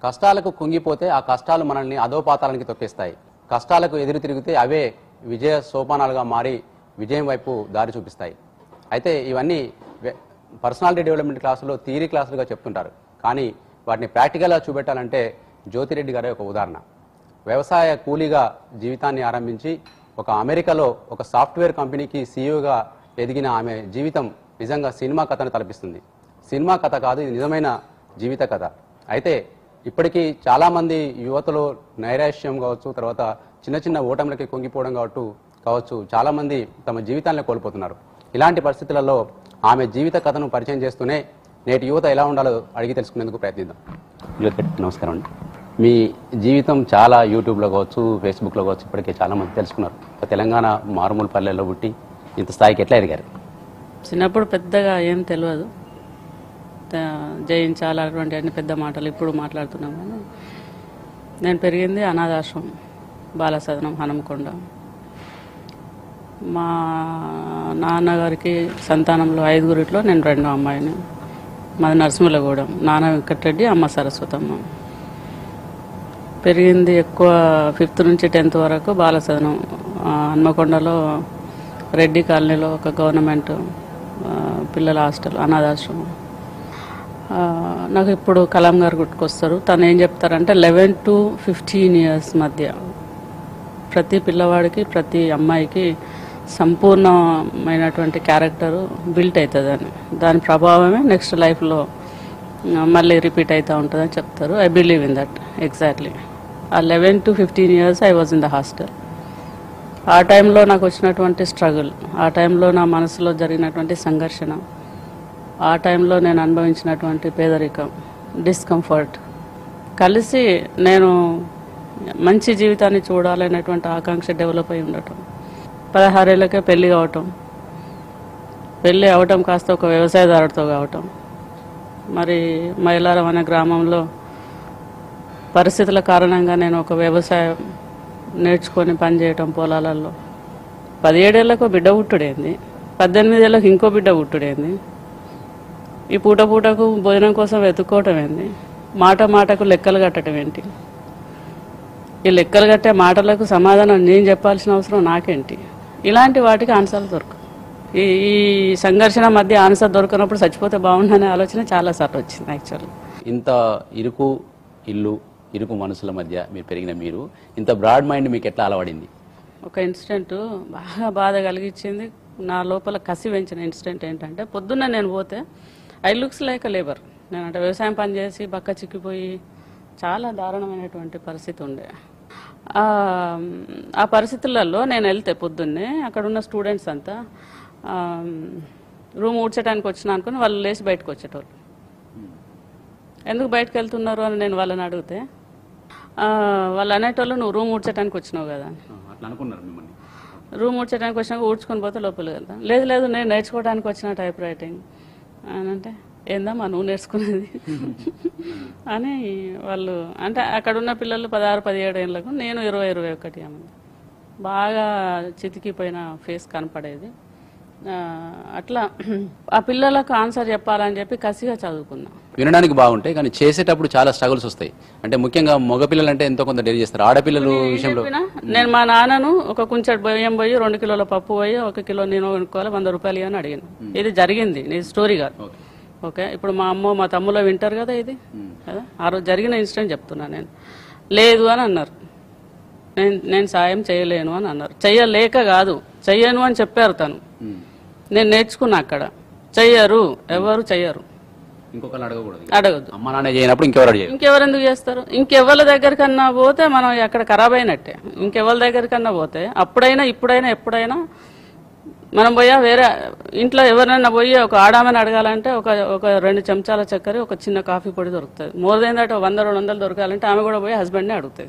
కష్టాలకు కుంగిపోతే ఆ కష్టాలు మనల్ని అధోపాతాలనికి తొక్కేస్తాయి. కష్టాలకు ఎదురు తిరిగితే అవే విజయ సోపానాలుగా మారి విజయం వైపు దారి చూపిస్తాయి. అయితే ఇవన్నీ పర్సనాలిటీ డెవలప్మెంట్ క్లాసులో థియరీ క్లాసులుగా చెప్తుంటారు. కానీ వాటిని ప్రాక్టికల్గా చూపెట్టాలంటే జ్యోతిరెడ్డి గారే ఒక ఉదాహరణ. వ్యవసాయ కూలీగా జీవితాన్ని ఆరంభించి ఒక అమెరికాలో ఒక సాఫ్ట్వేర్ కంపెనీకి సీఈఓగా ఎదిగిన ఆమె జీవితం నిజంగా సినిమా కథను తలపిస్తుంది. సినిమా కథ కాదు, ఇది నిజమైన జీవిత కథ. అయితే ఇప్పటికీ చాలామంది యువతలో నైరాశ్యం కావచ్చు, తర్వాత చిన్న చిన్న ఓటములకి కుంగిపోవడం కావచ్చు చాలామంది తమ జీవితాన్ని కోల్పోతున్నారు. ఇలాంటి పరిస్థితులలో ఆమె జీవిత కథను పరిచయం చేస్తూనే నేటి యువత ఎలా ఉండాలో అడిగి తెలుసుకునేందుకు ప్రయత్నిద్దాం. నమస్కారం అండి. మీ జీవితం చాలా యూట్యూబ్లో కావచ్చు, ఫేస్బుక్లో కావచ్చు ఇప్పటికే చాలామంది తెలుసుకున్నారు. తెలంగాణ మారుమూల పల్లెల్లో పుట్టి ఇంత స్థాయికి ఎట్లా ఎదిగారు? చిన్నప్పుడు పెద్దగా ఏం తెలియదు, జయించాలి అటువంటి అన్ని పెద్ద మాటలు ఇప్పుడు మాట్లాడుతున్నాం. కానీ నేను పెరిగింది అనాథాశ్రమం బాలసదనం హనంకొండ. మా నాన్నగారికి సంతానంలో 5గురిట్లో నేను రెండో అమ్మాయిని. మాది నరసింహలగూడెం. నాన్న వెంకటరెడ్డి, అమ్మ సరస్వతమ్మ. పెరిగింది ఎక్కువ 5th నుంచి 10th వరకు బాలసదనం హన్మకొండలో రెడ్డి కాలనీలో ఒక గవర్నమెంట్ పిల్లల హాస్టల్ అనాథాశ్రమం. నాకు ఇప్పుడు కలాం గారు గుర్తుకొస్తారు. తను ఏం చెప్తారంటే 11 to 15 years మధ్య ప్రతి పిల్లవాడికి ప్రతి అమ్మాయికి సంపూర్ణమైనటువంటి క్యారెక్టరు బిల్ట్ అవుతుందని, దాని ప్రభావమే నెక్స్ట్ లైఫ్లో మళ్ళీ రిపీట్ అవుతూ ఉంటుందని చెప్తారు. I believe in that exactly. ఆ 11 to 15 years I was in the hostel. ఆ టైంలో నాకు వచ్చినటువంటి స్ట్రగుల్, ఆ టైంలో నా మనసులో జరిగినటువంటి సంఘర్షణ, ఆ టైంలో నేను అనుభవించినటువంటి పేదరికం, డిస్కంఫర్ట్ కలిసి నేను మంచి జీవితాన్ని చూడాలనేటువంటి ఆకాంక్ష డెవలప్ అయి ఉండటం. 16 ఏళ్ళకే పెళ్ళి అవటం కాస్త ఒక వ్యవసాయదారుడితో కావటం. మరి మైలారం అనే గ్రామంలో పరిస్థితుల కారణంగా నేను ఒక వ్యవసాయం నేర్చుకొని పనిచేయటం పొలాలలో. 17 ఏళ్ళకు బిడ్డ పుట్టుడైంది, 18 ఏళ్ళకు ఇంకో బిడ్డ పుట్టుడైంది. ఈ పూటకు భోజనం కోసం వెతుక్కోవటం ఏంది, మాటకు లెక్కలు కట్టడం ఏంటి, ఈ లెక్కలు కట్టే మాటలకు సమాధానం నేను చెప్పాల్సిన అవసరం నాకేంటి? ఇలాంటి వాటికి ఆన్సర్లు దొరకవు. ఈ సంఘర్షణ మధ్య ఆన్సర్ దొరకనప్పుడు చచ్చిపోతే బాగుండనే ఆలోచన చాలాసార్లు వచ్చింది. యాక్చువల్లీ ఇంత ఇరుకు మనసుల మధ్య మీరు పెరిగిన మీరు ఇంత బ్రాడ్ మైండ్ మీకు ఎట్లా అలవడింది? ఒక ఇన్సిడెంట్ బాగా బాధ కలిగించింది, నా లోపల కసి పెంచిన ఇన్సిడెంట్ ఏంటంటే, పొద్దున్న నేను పోతే I looks like a labour. నేనంటే వ్యవసాయం పని చేసి బక్క చిక్కిపోయి చాలా దారుణమైనటువంటి పరిస్థితి ఉండే. ఆ పరిస్థితులలో నేను వెళ్తే పొద్దున్నే అక్కడ ఉన్న స్టూడెంట్స్ అంతా రూమ్ ఊడ్చడానికి వచ్చినా అనుకుని వాళ్ళు లేచి బయటకు వచ్చేటోళ్ళు. ఎందుకు బయటకు వెళ్తున్నారు అని నేను వాళ్ళని అడిగితే వాళ్ళు అనేటోళ్ళు, నువ్వు రూమ్ ఊడ్చడానికి వచ్చినావు కదా అని. రూమ్ ఊడ్చడానికి వచ్చినాక ఊడ్చుకొని పోతే లోపలికి వెళ్తాను. లేదు నేను నేర్చుకోవడానికి వచ్చిన టైప్ రైటింగ్ అని. అంటే ఏందమ్మా నువ్వు నేర్చుకునేది అని వాళ్ళు అంటే అక్కడ ఉన్న పిల్లలు 16-17 ఏళ్ళకు, నేను 20-21 ఏమంది. బాగా చితికిపోయిన ఫేస్ కనపడేది. అట్లా ఆ పిల్లలకు ఆన్సర్ చెప్పాలని చెప్పి కసిగా చదువుకున్నా. వినడానికి బాగుంటాయి కానీ చేసేటప్పుడు చాలా స్ట్రగుల్స్ వస్తాయి. అంటే ముఖ్యంగా మగపిల్లలు అంటే ఎంతో కొంత డేర్ చేస్తారు. ఆడపిల్లలు విషయంలో నేను మా నాన్నను ఒక కుంచెడు బియ్యం పోయి 2 కిలోల పప్పు పోయి 1 కిలో నేను కొనుక్కోవాలి 100 రూపాయలు అని అడిగాను. ఇది జరిగింది, నీ స్టోరీ కాదు. ఓకే, ఇప్పుడు మా అమ్మ మా తమ్ములో వింటారు కదా ఇది కదా. ఆ రోజు జరిగిన ఇన్సిడెంట్ చెప్తున్నా నేను. లేదు అని అన్నారు, నేను సాయం చేయలేను అని అన్నారు. చెయ్యలేక కాదు, చెయ్యను అని చెప్పారు. తను నేను నేర్చుకున్నా అక్కడ. చెయ్యరు, ఎవరు చెయ్యరు, అడగదు. ఇంకెవరు ఎందుకు చేస్తారు? ఇంకెవరి దగ్గరికన్నా పోతే మనం అక్కడ ఖరాబ్ అయినట్టే. ఇంకెవరి దగ్గరికన్నా పోతే అప్పుడైనా ఇప్పుడైనా ఎప్పుడైనా మనం పోయా వేరే ఇంట్లో ఎవరైనా పోయి ఒక ఆడామని అడగాలంటే ఒక 2 చెంచాల చక్కెర, ఒక చిన్న కాఫీ పొడి దొరుకుతుంది. మోర్ దెన్ దట్ 100-200 దొరకాలంటే ఆమె కూడా పోయి హస్బెండ్ని అడుగుతుంది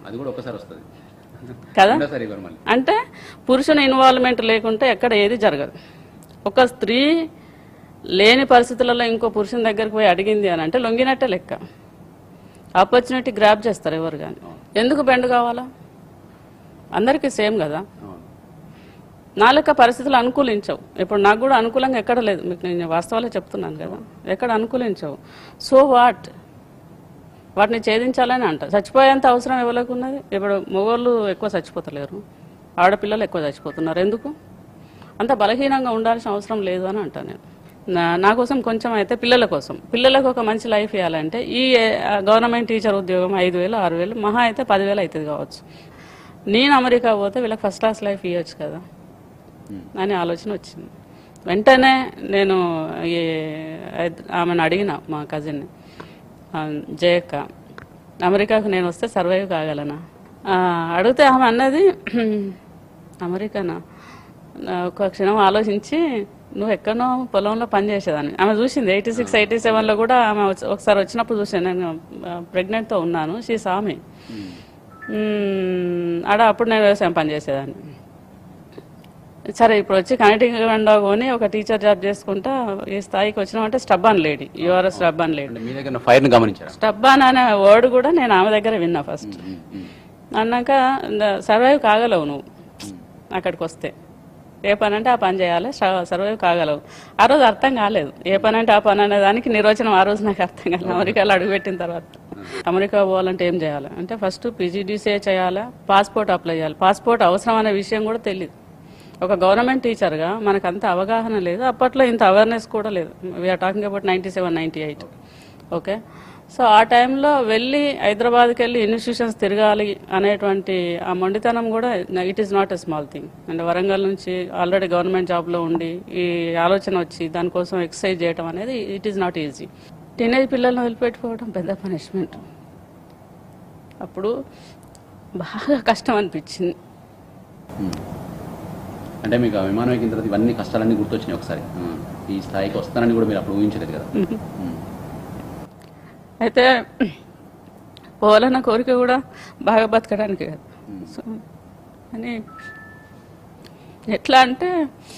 కదా. అంటే పురుషుని ఇన్వాల్వ్మెంట్ లేకుంటే ఎక్కడ ఏది జరగదు. ఒక స్త్రీ లేని పరిస్థితులలో ఇంకో పురుషుని దగ్గరికి పోయి అడిగింది అని అంటే లొంగినట్టే లెక్క. ఆపర్చునిటీ గ్రాప్ చేస్తారు ఎవరు కానీ. ఎందుకు బెండ్ కావాలా? అందరికీ సేమ్ కదా. నా లెక్క పరిస్థితులు అనుకూలించవు. ఇప్పుడు నాకు కూడా అనుకూలంగా ఎక్కడ లేదు, మీకు నేను వాస్తవాలే చెప్తున్నాను కదా, ఎక్కడ అనుకూలించవు. సో వాట్, వాటిని ఛేదించాలని అంట. చచ్చిపోయేంత అవసరం ఎవరికి ఉన్నది? ఇప్పుడు మగవాళ్ళు ఎక్కువ చచ్చిపోతలేరు, ఆడపిల్లలు ఎక్కువ చచ్చిపోతున్నారు. ఎందుకు? అంత బలహీనంగా ఉండాల్సిన అవసరం లేదు అని అంటాను నేను. నా కోసం కొంచెం అయితే పిల్లల కోసం, పిల్లలకు ఒక మంచి లైఫ్ ఇవ్వాలంటే ఈ గవర్నమెంట్ టీచర్ ఉద్యోగం 5,000 6,000 మహా అయితే 10,000 అవుతుంది కావచ్చు. నేను అమెరికా పోతే వీళ్ళకి ఫస్ట్ క్లాస్ లైఫ్ ఇవ్వచ్చు కదా అని ఆలోచన వచ్చింది. వెంటనే నేను ఆమెను అడిగిన, మా కజిన్ని జయక్క, అమెరికాకు నేను వస్తే సర్వైవ్ కాగలనా అడిగితే ఆమె అన్నది, అమెరికానా? ఒక క్షణం ఆలోచించి, నువ్వు ఎక్కడో పొలంలో పనిచేసేదాన్ని. ఆమె చూసింది 86 87లో కూడా ఆమె ఒకసారి వచ్చినప్పుడు చూసాను. నేను ప్రెగ్నెంట్తో ఉన్నాను. షీ సామి అప్పుడు నేను వ్యవసాయం పనిచేసేదాన్ని. సరే ఇప్పుడు వచ్చి కనెక్టింగ్ కొని ఒక టీచర్ జాబ్ చేసుకుంటా ఈ స్థాయికి వచ్చినామంటే stubborn lady, your stubborn lady. Stubborn అనే వర్డ్ కూడా నేను ఆమె దగ్గర విన్నా ఫస్ట్. అన్నాక సర్వైవ్ కాగలవు నువ్వు అక్కడికి వస్తే, ఏ పని అంటే ఆ పని చేయాలి, సర్వైవ్ కాగలవు. ఆ రోజు అర్థం కాలేదు ఏ పని అంటే ఆ పని అనే దానికి నిర్వచనం ఆ రోజు నాకు అర్థం కాలేదు. అమెరికాలో అడుగుపెట్టిన తర్వాత అమెరికా పోవాలంటే ఏం చేయాలి అంటే ఫస్ట్ PGDCA చేయాలి, పాస్పోర్ట్ అప్లై చేయాలి. పాస్పోర్ట్ అవసరం అనే విషయం కూడా తెలియదు. ఒక గవర్నమెంట్ టీచర్గా మనకు అంత అవగాహన లేదు. అప్పట్లో ఇంత అవేర్నెస్ కూడా లేదు. We're talking about 97 98. Okay, so ఆ టైంలో వెళ్ళి హైదరాబాద్కి వెళ్ళి ఇన్స్టిట్యూషన్స్ తిరగాలి అనేటువంటి ఆ మొండితనం కూడా it is not a small thing. And Warangal నుంచి ఆల్రెడీ గవర్నమెంట్ జాబ్లో ఉండి ఈ ఆలోచన వచ్చి దానికోసం ఎక్సర్సైజ్ చేయడం అనేది it is not easy. Teenage పిల్లల్ని వదిలిపెట్టుకోవడం పెద్ద పనిష్మెంట్. అప్పుడు బాగా కష్టం అనిపించింది. అంటే మీకు విమానం ఎక్కిన తర్వాత ఇవన్నీ కష్టాలన్నీ గుర్తొచ్చినాయి ఒకసారి. ఈ స్థాయికి వస్తానని కూడా మీరు అప్పుడు ఊహించలేదు కదా. అయితే పోవాలన్న కోరిక కూడా బాగా బతకడానికి కదా. సో అని ఎట్లా అంటే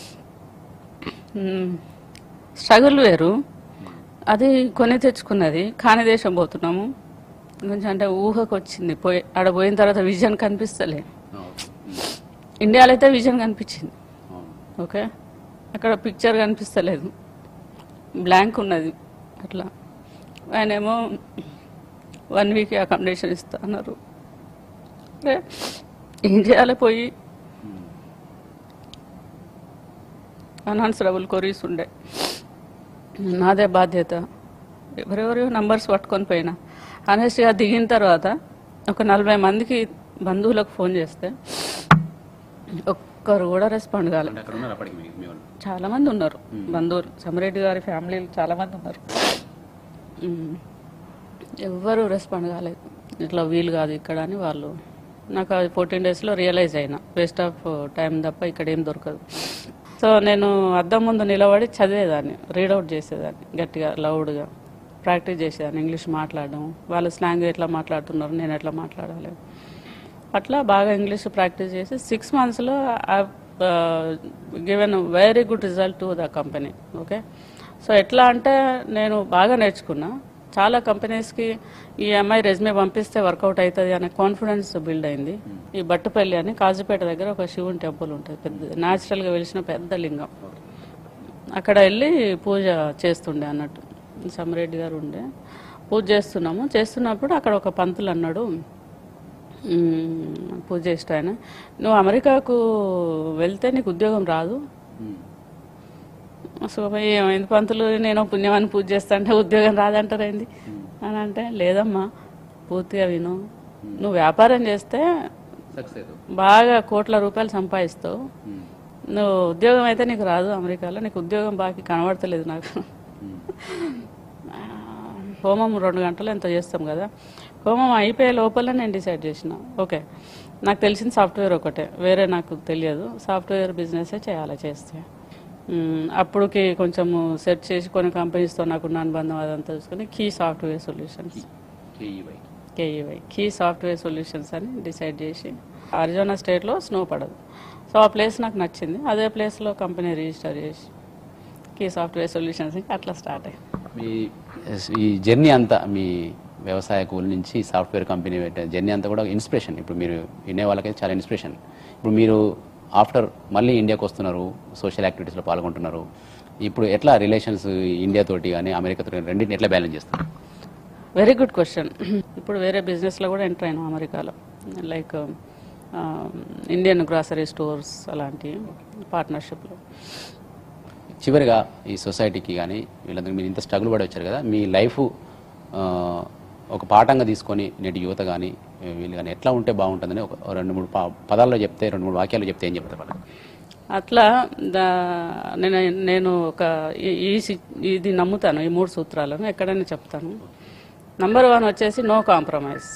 స్ట్రగుల్ వేరు, అది కొని తెచ్చుకున్నది. కాని దేశం పోతున్నాము కొంచెం అంటే ఊహకు వచ్చింది. ఆడ పోయిన తర్వాత విజన్ కనిపిస్తలే. ఇండియాలో అయితే విజన్ కనిపించింది. ఓకే, అక్కడ పిక్చర్ కనిపిస్తలేదు, బ్లాంక్ ఉన్నది. అట్లా ఆయనేమో 1 వీక్ అకామిడేషన్ ఇస్తా అన్నారు. ఏం చేయాలి? పోయి అన్ఆన్సరబుల్ కొరీస్ ఉండే, నాదే బాధ్యత. ఎవరెవరో నంబర్స్ పట్టుకొని పోయినా. ఆనెస్ట్గా దిగిన తర్వాత ఒక 40 మందికి బంధువులకు ఫోన్ చేస్తే ఒక్కరు కూడా రెస్పాండ్ కాలేదు. చాలా మంది ఉన్నారు బంధువులు, సమిరెడ్డి గారి ఫ్యామిలీలు చాలా మంది ఉన్నారు. ఎవ్వరు రెస్పాండ్ కాలేదు. ఇట్లా వీలు కాదు ఇక్కడ అని వాళ్ళు. నాకు అది 14 డేస్లో రియలైజ్ అయినా వేస్ట్ ఆఫ్ టైం తప్ప ఇక్కడ ఏం దొరకదు. సో నేను అద్దం ముందు నిలబడి చదివేదాన్ని, రీడౌట్ చేసేదాన్ని గట్టిగా లౌడ్గా ప్రాక్టీస్ చేసేదాన్ని. ఇంగ్లీష్ మాట్లాడడం, వాళ్ళ స్లాంగ్ ఎట్లా మాట్లాడుతున్నారు, నేను ఎట్లా మాట్లాడాలి, అట్లా బాగా ఇంగ్లీష్ ప్రాక్టీస్ చేసి 6 monthsలో given very good result to the company. Okay, so ఎట్లా అంటే నేను బాగా నేర్చుకున్నా. చాలా కంపెనీస్కి ఈ అమ్మాయి రెజ్యూమే పంపిస్తే వర్కౌట్ అవుతుంది అనే కాన్ఫిడెన్స్ బిల్డ్ అయింది. ఈ బట్టుపల్లి అని కాజుపేట దగ్గర ఒక శివుని టెంపుల్ ఉంటుంది, పెద్ద న్యాచురల్గా వెలిసిన పెద్ద లింగం. అక్కడ వెళ్ళి పూజ చేస్తుండే అన్నట్టు. సమిరెడ్డి గారు ఉండే, పూజ చేస్తున్నప్పుడు అక్కడ ఒక పంతులు అన్నాడు, పూజ చేస్తా ఆయన, నువ్వు అమెరికాకు వెళ్తే నీకు ఉద్యోగం రాదు. సో ఏమైంది పంతులు, నేను పుణ్యమాన్ని పూజ చేస్తా అంటే ఉద్యోగం రాదంటారైంది అని అంటే, లేదమ్మా పూర్తిగా విను, నువ్వు వ్యాపారం చేస్తే బాగా కోట్ల రూపాయలు సంపాదిస్తావు, నువ్వు ఉద్యోగం అయితే నీకు రాదు అమెరికాలో, నీకు ఉద్యోగం బాగా కనబడతలేదు నాకు. హోమం 2 గంటలు ఎంతో చేస్తాం కదా, హోమం అయిపోయే లోపల నేను డిసైడ్ చేసిన, ఓకే నాకు తెలిసిన సాఫ్ట్వేర్ ఒకటే, వేరే నాకు తెలియదు, సాఫ్ట్వేర్ బిజినెసే చేస్తే. అప్పుడుకి కొంచెము సెర్చ్ చేసి కొన్ని కంపెనీస్తో నాకున్న అనుబంధం అదంతా చూసుకొని Key Software Solutions, KEY Key Software Solutions అని డిసైడ్ చేసి, అరిజోనా స్టేట్లో స్నో పడదు, సో ఆ ప్లేస్ నాకు నచ్చింది. అదే ప్లేస్లో కంపెనీ రిజిస్టర్ చేసి కీ సాఫ్ట్వేర్ సొల్యూషన్స్ అట్లా స్టార్ట్ అయ్యి. మీ ఈ జర్నీ అంతా, మీ వ్యవసాయ కూలి నుంచి సాఫ్ట్వేర్ కంపెనీ జర్నీ అంతా కూడా ఇన్స్పిరేషన్. ఇప్పుడు మీరు వినే వాళ్ళకైతే చాలా ఇన్స్పిరేషన్. ఇప్పుడు మీరు ఆఫ్టర్ మళ్ళీ ఇండియాకి వస్తున్నారు, సోషల్ యాక్టివిటీస్లో పాల్గొంటున్నారు. ఇప్పుడు ఎట్లా రిలేషన్స్ ఇండియాతోటి కానీ అమెరికాతో రెండింటిని ఎట్లా బ్యాలెన్స్ చేస్తారు? Very good question. ఇప్పుడు వేరే బిజినెస్లో కూడా ఎంటర్ అయినాం అమెరికాలో, లైక్ ఇండియన్ గ్రాసరీ స్టోర్స్ అలాంటి పార్ట్నర్షిప్లో. చివరిగా ఈ సొసైటీకి కానీ వీళ్ళందరూ మీరు ఇంత స్ట్రగుల్ పడి వచ్చారు కదా, మీ లైఫ్ ఒక పాఠంగా తీసుకొని నేటి యువత కానీ వీళ్ళు కానీ ఎట్లా ఉంటే బాగుంటుందని ఒక 2-3 పదాల్లో చెప్తే, 2-3 వాక్యాలు చెప్తే ఏం చెప్తారు వాళ్ళకి? అట్లా నేను ఒక ఇది నమ్ముతాను, ఈ 3 సూత్రాలను ఎక్కడైనా చెప్తాను. నంబర్ 1 వచ్చేసి no compromise.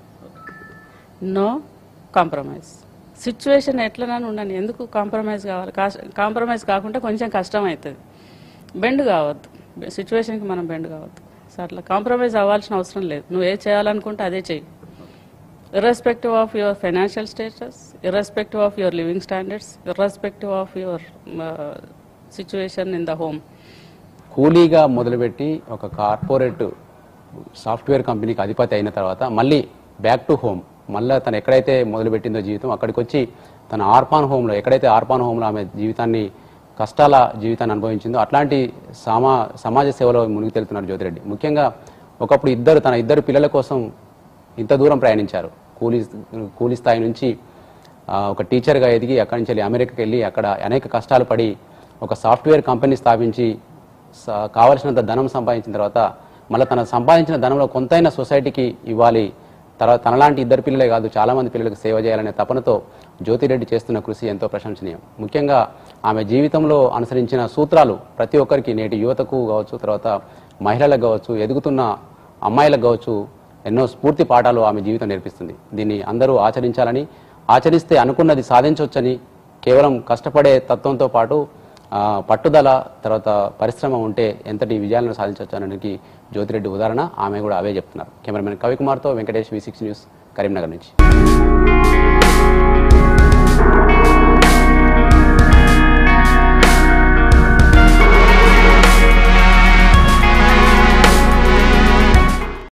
No compromise. Situation ఎట్లనైనా ఉండని, ఎందుకు కాంప్రమైజ్ కావాలి? కాంప్రమైజ్ కాకుండా కొంచెం కష్టం అవుతుంది. బెండ్ కావద్దు, సిచ్యువేషన్కి మనం బెండ్ కావద్దు. సో అట్లా కాంప్రమైజ్ అవ్వాల్సిన అవసరం లేదు. నువ్వు ఏ చేయాలనుకుంటే అదే చెయ్యి, irrespective of your financial status, irrespective of your living standards, irrespective of your situation in the home. కూలీగా మొదలుపెట్టి ఒక కార్పొరేట్ సాఫ్ట్వేర్ కంపెనీకి అధిపతి అయిన తర్వాత మళ్ళీ బ్యాక్ టు హోమ్, మళ్ళీ తను ఎక్కడైతే మొదలుపెట్టిందో జీవితం అక్కడికి వచ్చి తన ఆర్పాన్ హోమ్లో, ఎక్కడైతే ఆర్పాన్ హోమ్లో ఆమె కష్టాల జీవితాన్ని అనుభవించిందో అట్లాంటి సమాజ సేవలో మునిగి తెలుతున్నారు జ్యోతిరెడ్డి. ముఖ్యంగా ఒకప్పుడు తన ఇద్దరు పిల్లల కోసం ఇంత దూరం ప్రయాణించారు. కూలీ స్థాయి నుంచి ఒక టీచర్గా ఎదిగి అక్కడి నుంచి అమెరికాకి వెళ్ళి అక్కడ అనేక కష్టాలు పడి ఒక సాఫ్ట్వేర్ కంపెనీ స్థాపించి కావలసినంత ధనం సంపాదించిన తర్వాత మళ్ళీ తన సంపాదించిన ధనంలో కొంతైనా సొసైటీకి ఇవ్వాలి, తర్వాత తనలాంటి ఇద్దరు పిల్లలే కాదు చాలామంది పిల్లలకు సేవ చేయాలనే తపనతో జ్యోతిరెడ్డి చేస్తున్న కృషి ఎంతో ప్రశంసనీయం. ముఖ్యంగా ఆమె జీవితంలో అనుసరించిన సూత్రాలు ప్రతి ఒక్కరికి, నేటి యువతకు కావచ్చు, తర్వాత మహిళలకు కావచ్చు, ఎదుగుతున్న అమ్మాయిలకు కావచ్చు, ఎన్నో స్ఫూర్తి పాఠాలు ఆమె జీవితం నేర్పిస్తుంది. దీన్ని అందరూ ఆచరించాలని, ఆచరిస్తే అనుకున్నది సాధించవచ్చని, కేవలం కష్టపడే తత్వంతో పాటు పట్టుదల తర్వాత పరిశ్రమ ఉంటే ఎంతటి విజయాలను సాధించవచ్చు అనడానికి జ్యోతిరెడ్డి ఉదాహరణ. ఆమె కూడా అవే చెప్తున్నారు. కెమెరామెన్ కవికుమార్తో వెంకటేష్, V6 న్యూస్, కరీంనగర్ నుంచి.